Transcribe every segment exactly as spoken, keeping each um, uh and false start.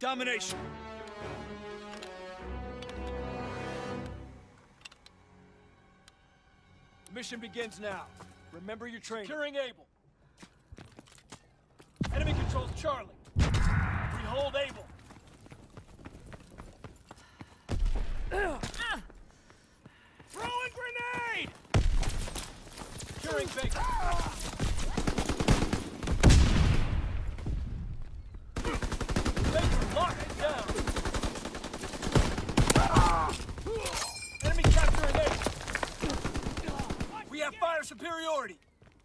Domination. The mission begins now. Remember your training. Securing Able. Enemy controls Charlie. We hold Able. Throwing grenade! Securing Baker. Baker, lock it down. Enemy capturing Able. We have fire superiority.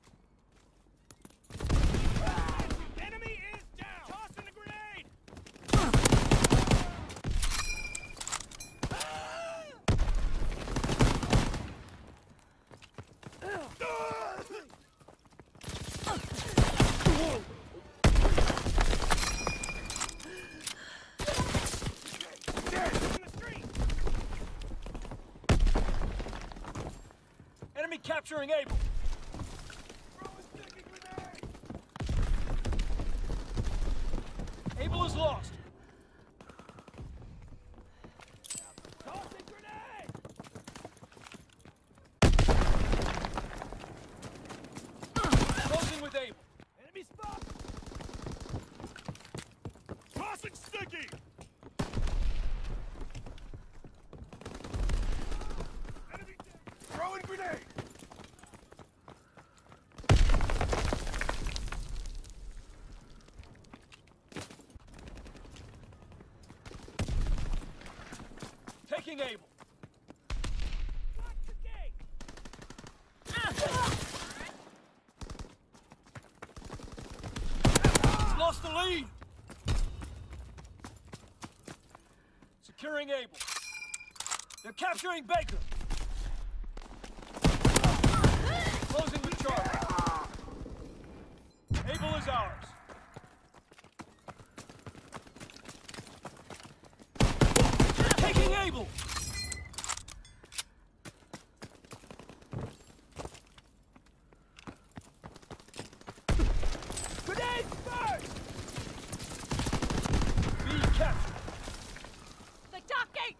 Enemy is down! Tossing the grenade! Enemy capturing Able. Able is lost. Tossing grenade! Closing with Able. Enemy spot! Tossing sticky! Enemy down! Throwing grenade! Taking Able. Lock the gate! Lost the lead. Securing Able. They're capturing Baker. Closing with Charlie. Able is ours. Taking Able. Grenade first! B captured. The dock gate!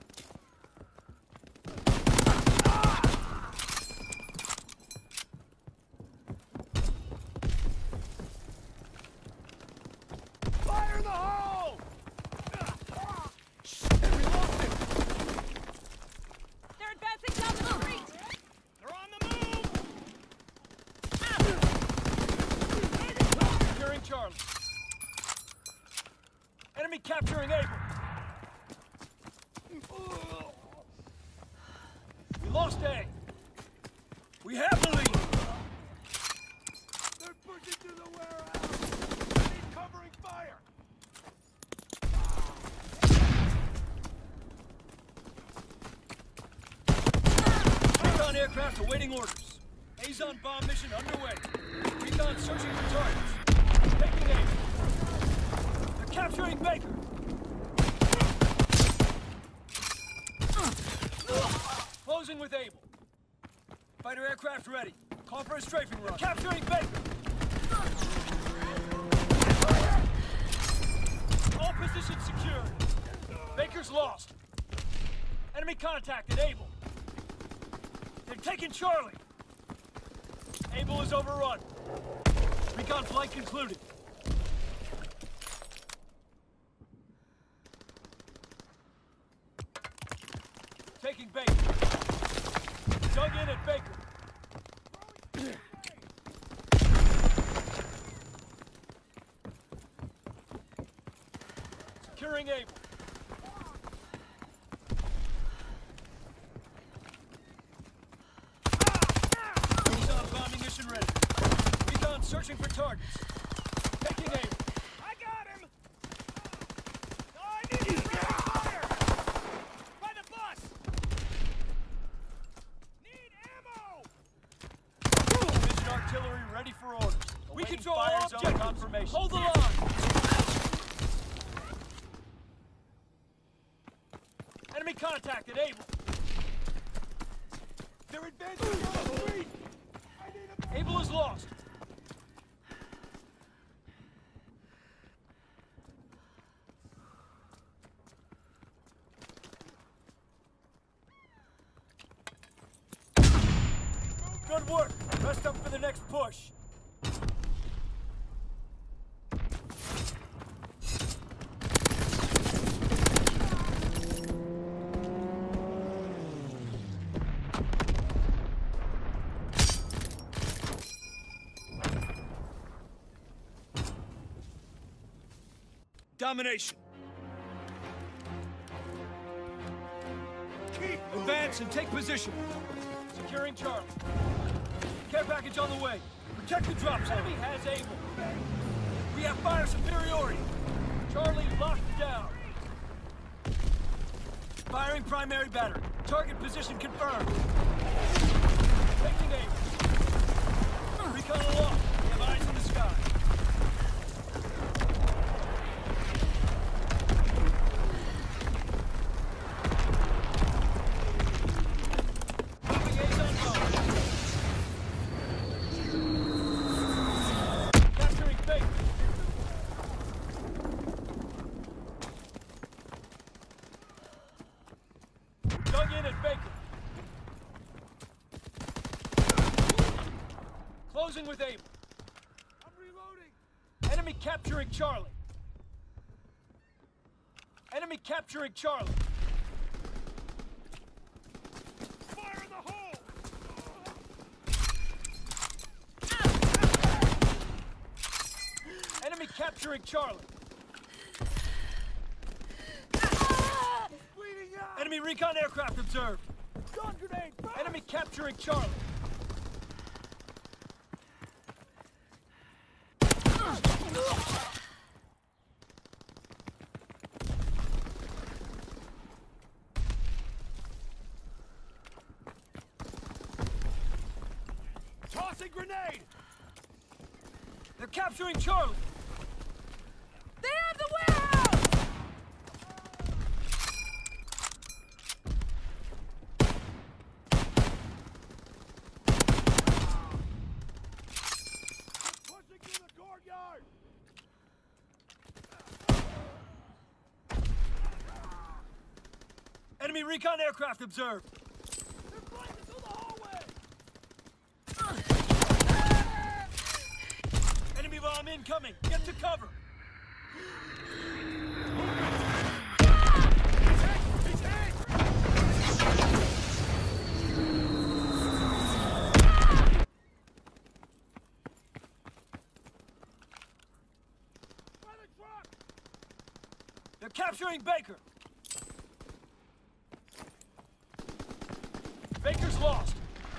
Fire in the hole! They're advancing down the street! They're on the move! Securing Charlie. Enemy capturing Able. We lost A. We have the lead. They're pushing to the warehouse! I need covering fire! Recon aircraft awaiting orders. Azon bomb mission underway. Recon searching for targets. Taking aim. They're capturing Baker. Closing with Able. Fighter aircraft ready. Call for a strafing run. They're capturing Baker. All positions secured. Baker's lost. Enemy contacted Able. They're taking Charlie. Able is overrun. Recon flight concluded. Taking Baker. Dug in at Baker. Securing Able. Azon bombing mission ready. Recon searching for targets. Taking Able. I got him! Oh, I need you to fire! By the bus! Need ammo! Mission artillery ready for orders. We Awaiting control fire all zone objectives. confirmation. Hold the line. Enemy contacted Able. They're advancing down the street! I need a... Able is lost. up for the next push. Domination. Keep Advance and take position. Securing Charlie. Care package on the way. Protect the drop zone. Enemy has Able. We have fire superiority. Charlie locked down. Firing primary battery. Target position confirmed. Taking Able. Recon aloft. We have eyes in the sky. Closing with Able. I'm reloading. Enemy capturing Charlie. Enemy capturing Charlie. Fire in the hole. Enemy capturing Charlie. Bleeding out. Enemy recon aircraft observed. Stun grenade. Burn. Enemy capturing Charlie. Tossing grenade. They're capturing Charlie. They have the warehouse! Pushing through the courtyard. Enemy recon aircraft observed. They're flying through the hallway. Enemy bomb incoming. Get to cover. He's hit. By the truck. They're capturing Baker. Baker's lost.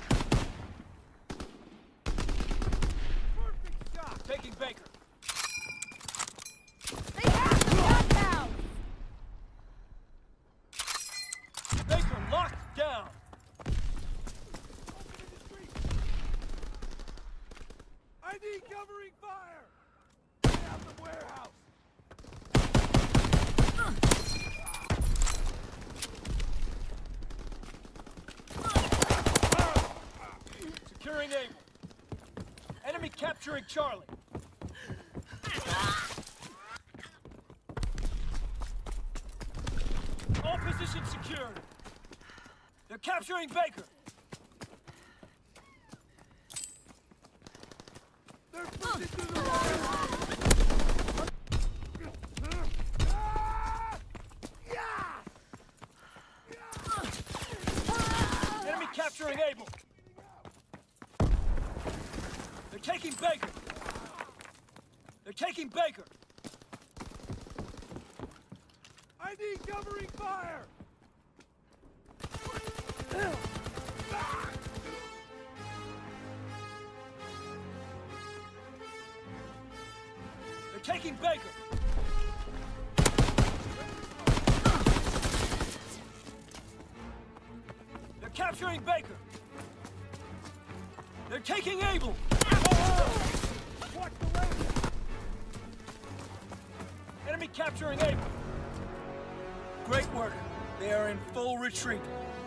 Perfect shot. Taking Baker. They have the gunhouse! Baker locked down. Open in the street. I need covering fire. Get out the warehouse. Securing Able. Enemy capturing Charlie. All positions secured. They're capturing Baker. They're pushing through the wire. Ah! Yeah! Enemy capturing Able. They're taking Baker. They're taking Baker. I need covering fire. They're taking Baker. They're capturing Baker. They're taking Able. Watch the radio. Enemy capturing Able. Great work. They are in full retreat.